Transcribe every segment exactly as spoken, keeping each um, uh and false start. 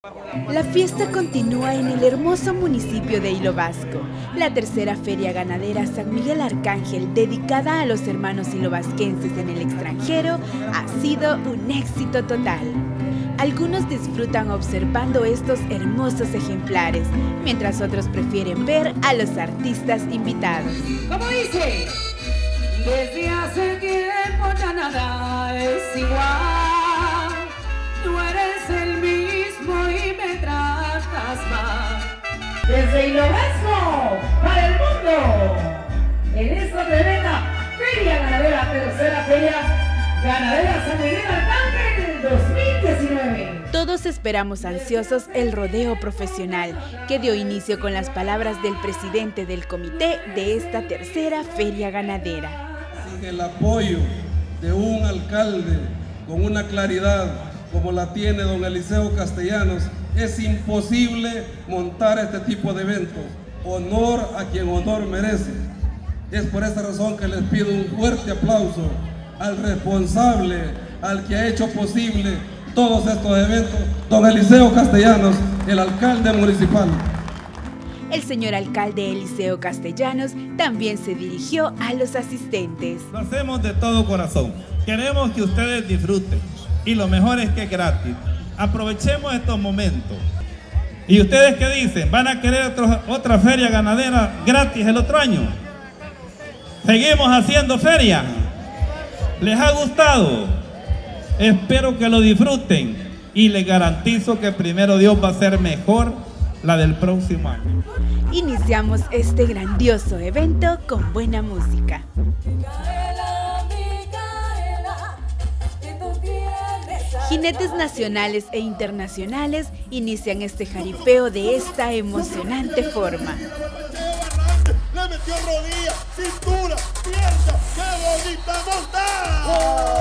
La fiesta continúa en el hermoso municipio de Hilo Vasco. La tercera Feria Ganadera San Miguel Arcángel, dedicada a los hermanos hilovasquenses en el extranjero, ha sido un éxito total. Algunos disfrutan observando estos hermosos ejemplares, mientras otros prefieren ver a los artistas invitados. ¿Cómo dice? Desde hace tiempo ya nada es igual. Tú eres el mismo y me tratas mal. Desde Hilo Vasco para el mundo, en esta tremenda Feria Ganadera, tercera Feria Ganadera San Miguel Arcángel dos mil diecinueve. Todos esperamos ansiosos el rodeo profesional, que dio inicio con las palabras del presidente del comité de esta tercera Feria Ganadera. Sin el apoyo de un alcalde con una claridad como la tiene don Eliseo Castellanos, es imposible montar este tipo de eventos. Honor a quien honor merece. Es por esta razón que les pido un fuerte aplauso al responsable, al que ha hecho posible todos estos eventos, don Eliseo Castellanos, el alcalde municipal. El señor alcalde Eliseo Castellanos también se dirigió a los asistentes. Lo hacemos de todo corazón. Queremos que ustedes disfruten. Y lo mejor es que es gratis. Aprovechemos estos momentos. ¿Y ustedes qué dicen? ¿Van a querer otro, otra feria ganadera gratis el otro año? ¿Seguimos haciendo feria? ¿Les ha gustado? Espero que lo disfruten. Y les garantizo que primero Dios va a ser mejor la del próximo año. Iniciamos este grandioso evento con buena música. Jinetes nacionales e internacionales inician este jaripeo de esta emocionante forma. Le metió rodilla, cintura, pierna, ¡qué bonita montada! ¡Oh!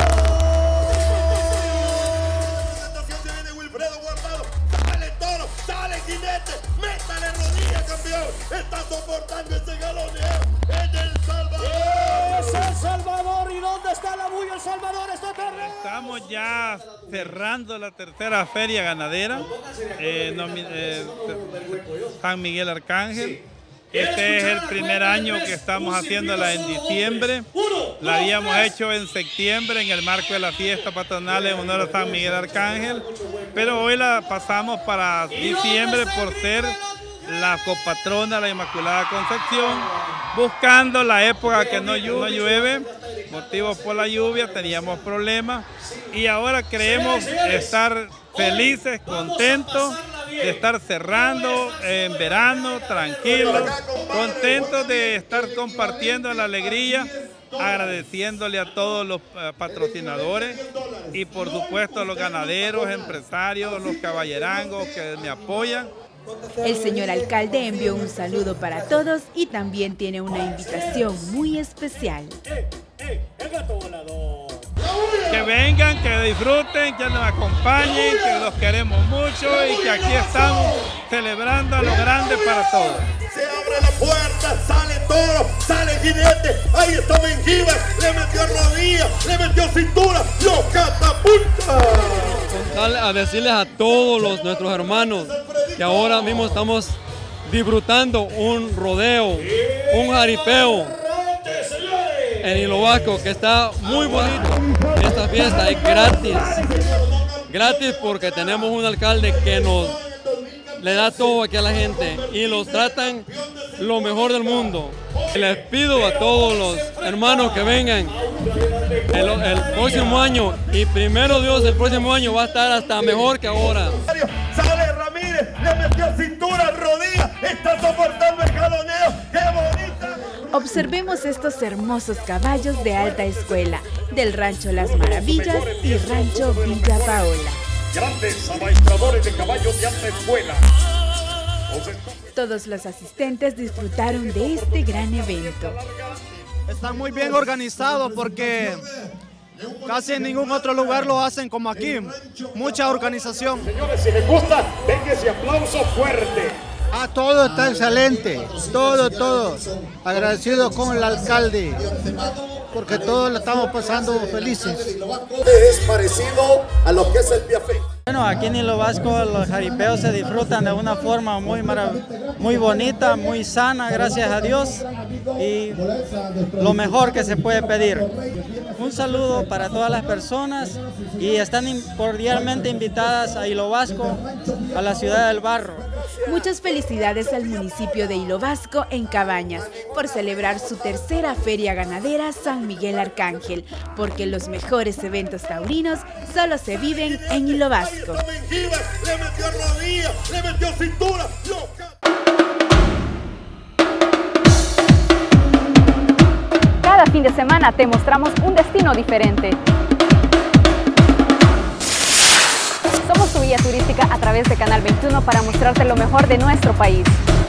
Se viene Wilfredo Guardado, sale toro, sale jinete, métale rodilla, campeón. Está soportando ese galoneo en El Salvador. ¡Es El Salvador! ¿Y dónde está la bulla El Salvador esta tarde? Estamos ya cerrando la tercera feria ganadera, eh, no, eh, San Miguel Arcángel. Este es el primer año que estamos haciéndola en diciembre. La habíamos hecho en septiembre en el marco de la fiesta patronal en honor a San Miguel Arcángel, pero hoy la pasamos para diciembre por ser la copatrona, la Inmaculada Concepción, buscando la época que no llueve, motivos por la lluvia, teníamos problemas y ahora creemos estar felices, contentos de estar cerrando en verano, tranquilos, contentos de estar compartiendo la alegría, agradeciéndole a todos los patrocinadores y por supuesto a los ganaderos, empresarios, los caballerangos que me apoyan. El señor alcalde envió un saludo para todos y también tiene una invitación muy especial. Que vengan, que disfruten, que nos acompañen, que los queremos mucho y que aquí estamos celebrando a lo grande para todos. Se abre la puerta, sale toro, sale jinete, ahí está Mengíbar, le metió rodilla, le metió cintura, lo catapulta. A decirles a todos los, nuestros hermanos que ahora mismo estamos disfrutando un rodeo, un jaripeo en Hilo Vasco, que está muy bonito. Esta fiesta es gratis, gratis porque tenemos un alcalde que nos le da todo aquí a la gente y los tratan lo mejor del mundo. Les pido a todos los hermanos que vengan el, el próximo año y primero Dios el próximo año va a estar hasta mejor que ahora. Sale Ramírez, le metió cintura, rodilla, está soportando el jaloneo, ¡qué bonita! Observemos estos hermosos caballos de alta escuela, del Rancho Las Maravillas y Rancho Villa Paola. Grandes amaestradores de caballos de alta escuela. Todos los asistentes disfrutaron de este gran evento. Está muy bien organizado porque casi en ningún otro lugar lo hacen como aquí. Mucha organización. Señores, si les gusta, denle ese aplauso fuerte. Ah, todo está excelente, todo, todo. Agradecido con el alcalde, porque todos lo estamos pasando felices. Es parecido a lo que es el Piafé. Bueno, aquí en Hilo Vasco los jaripeos se disfrutan de una forma muy, muy bonita, muy sana, gracias a Dios, y lo mejor que se puede pedir. Un saludo para todas las personas y están cordialmente invitadas a Hilo Vasco, a la ciudad del Barro. Muchas felicidades al municipio de Hilo Vasco en Cabañas por celebrar su tercera Feria Ganadera San Miguel Arcángel, porque los mejores eventos taurinos solo se viven en Hilo Vasco. Le metió rodilla, le metió cintura. Cada fin de semana te mostramos un destino diferente. Somos tu guía turística a través de Canal veintiuno para mostrarte lo mejor de nuestro país.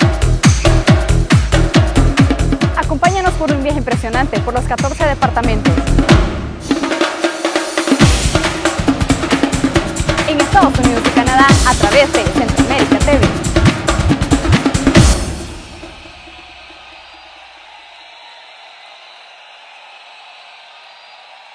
Acompáñanos por un viaje impresionante por los catorce departamentos. En Estados Unidos y Canadá a través de Centro